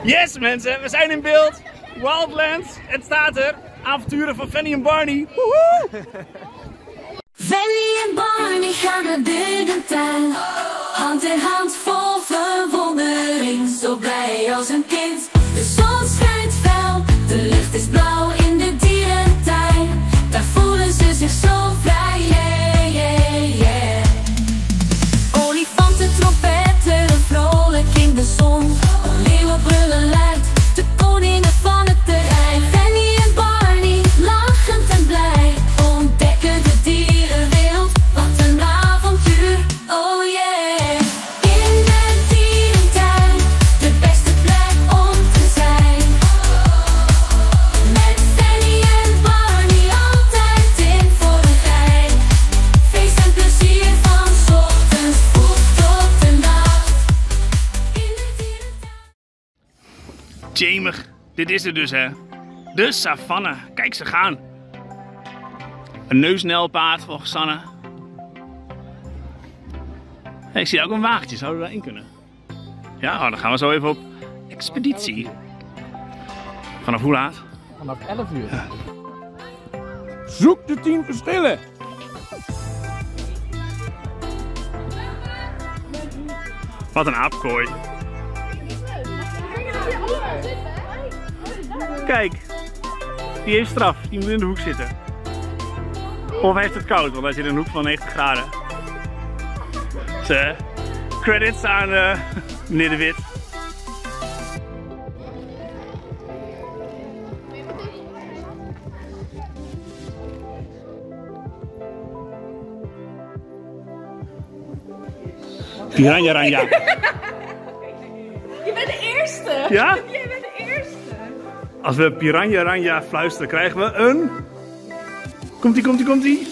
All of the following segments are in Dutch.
Yes mensen, we zijn in beeld. Wildlands, het staat er. Avonturen van Fanny en Barney. Woehoe! Fanny en Barney gaan naar binnentuin. Hand in hand vol verwondering. Zo blij als een kind. De zon schijnt fel, de lucht is blauw in de dierentuin. Daar voelen ze zich zo vrij, yeah, yeah, yeah. Olifanten, trompetten, vrolijk in de zon. Leeuwen brullen luid, de koningen van het terrein. Fanny en Barney, lachend en blij, ontdekken de dierenwereld. Wat een avontuur, oh yeah. In de dierentuin, de beste plek om te zijn. Met Fanny en Barney, altijd in voor de rij. Feest en plezier van 's ochtends vroeg tot de nacht. In de dierentuin. Jemig, dit is het dus hè. De savanne, kijk ze gaan. Een neusnelpaard volgens Sanne. Hey, ik zie ook een wagentje, zouden we daarin kunnen? Ja, dan gaan we zo even op expeditie. Vanaf hoe laat? Vanaf 11 uur. Ja. Zoek de 10 verschillen. Wat een aapkooi. Kijk, die heeft straf, die moet in de hoek zitten. Of hij heeft het koud, want hij zit in een hoek van 90 graden. Dus, credits aan meneer De Wit. Piranha Ranja. Je bent de eerste! Ja? Jij bent de eerste! Als we Piranha Ranja fluisteren, krijgen we een... Komt-ie, komt-ie, komt-ie.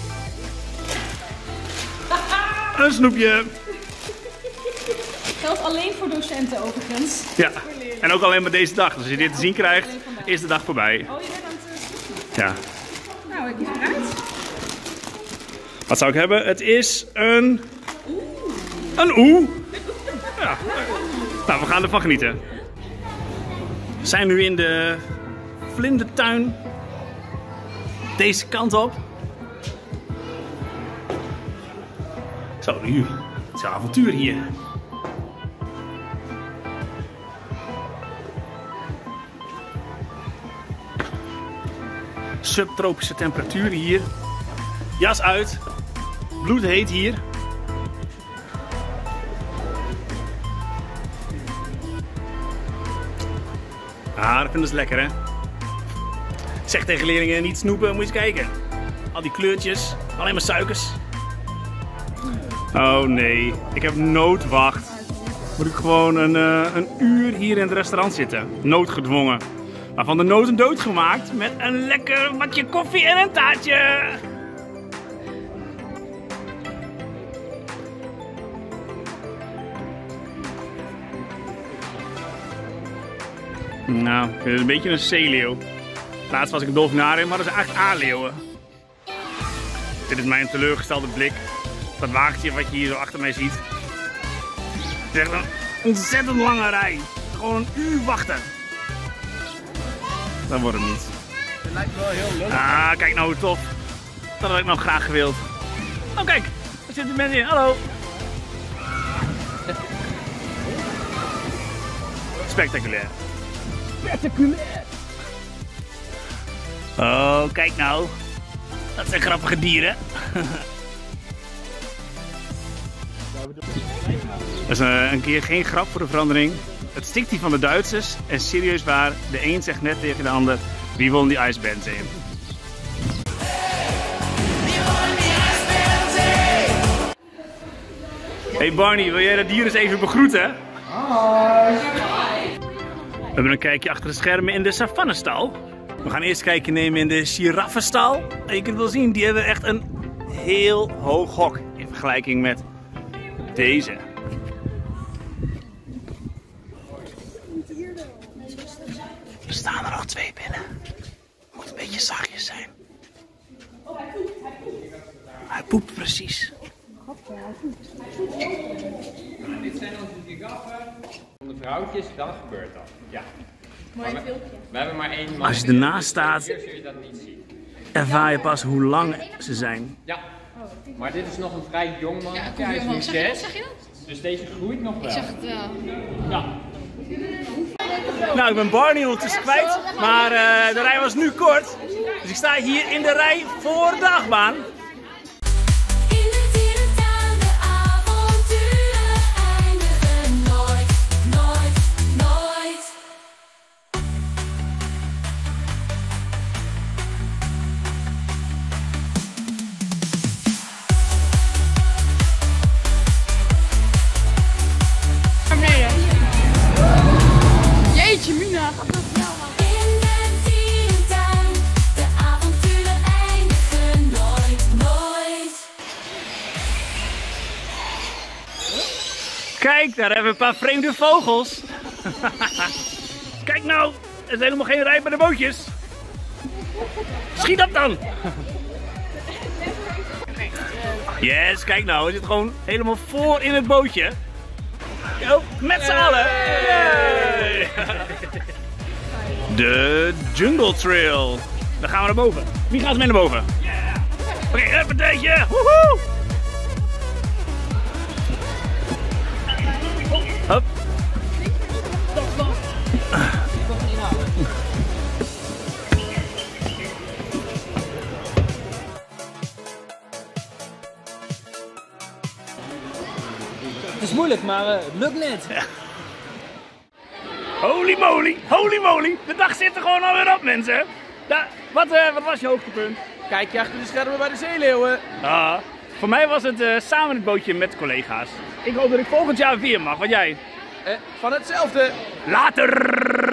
Een snoepje. Geldt alleen voor docenten overigens. Ja, en ook alleen maar deze dag. Dus als je dit te zien krijgt, is de dag voorbij. Oh, je bent aan het snoepje. Ja. Nou, ik kies eruit. Wat zou ik hebben? Het is een... Een oeh. Ja. Nou, we gaan ervan genieten. We zijn nu in de vlindertuin. Deze kant op. Zo, nu. Het is een avontuur hier. Subtropische temperaturen hier. Jas uit. Bloedheet hier. Ah, dat vinden ze lekker hè. Zeg tegen leerlingen niet snoepen, moet je eens kijken. Al die kleurtjes, alleen maar suikers. Oh nee, ik heb noodwacht. Moet ik gewoon een uur hier in het restaurant zitten. Noodgedwongen. Maar van de nood een dood gemaakt met een lekker bakje koffie en een taartje. Nou, ik vind het een beetje een zeeleeuw. Laatst was ik een dolfinarium, maar dat is eigenlijk A-leeuwen. Dit is mijn teleurgestelde blik. Dat wagentje wat je hier zo achter mij ziet. Het is echt een ontzettend lange rij. Gewoon een uur wachten. Dat wordt het niet. Het lijkt wel heel leuk. Ah, kijk nou hoe tof. Dat had ik nog graag gewild. Oh kijk, er zitten mensen in. Hallo. Spectaculair. Spectaculair. Oh, kijk nou. Dat zijn grappige dieren. Dat is een keer geen grap voor de verandering. Het stikt hier van de Duitsers. En serieus waar, de een zegt net tegen de ander: wie won die ijsband in? Hey Barney, wil jij dat dier eens even begroeten? Hoi. We hebben een kijkje achter de schermen in de savannenstal. We gaan eerst kijken nemen in de giraffenstal. En je kunt wel zien, die hebben echt een heel hoog hok in vergelijking met deze. Er staan er al 2 binnen. Moet een beetje zachtjes zijn. Hij poept precies. Dit zijn onze giraffen. vrouwtjes, dan gebeurt dat. Ja. Mooi filmpje. We hebben maar één man. Als je ernaast staat, Hier zul je dat niet zien. ervaar je pas hoe lang ze zijn. Ja. Maar dit is nog een vrij jong man. Ja, Hij is nu 6. Zeg je dat? Dus deze groeit nog wel. Ik zeg het wel. Ja. Nou, ik ben Barney ondertussen kwijt, maar de rij was nu kort. Dus ik sta hier in de rij voor de achtbaan. In de dierentuin, de avonturen eindigen nooit, nooit, nooit. Jeetje, Mina. In de dierentuin, de avonturen eindigen nooit, nooit. Kijk, daar hebben we een paar vreemde vogels. Kijk nou, er is helemaal geen rij bij de bootjes. Schiet op dan! Yes, kijk nou, we zitten gewoon helemaal voor in het bootje. Yo, met z'n allen! Yay! De Jungle Trail. Dan gaan we naar boven. Wie gaat mee naar boven? Oké, even een tijdje. Woehoe! Hop. Het is moeilijk, maar het lukt net. Holy moly, holy moly. De dag zit er gewoon alweer op, mensen. Wat was je hoogtepunt? Kijk je achter de schermen bij de zeeleeuwen. Ah, voor mij was het samen het bootje met collega's. Ik hoop dat ik volgend jaar weer mag. Wat jij? Van hetzelfde. Later!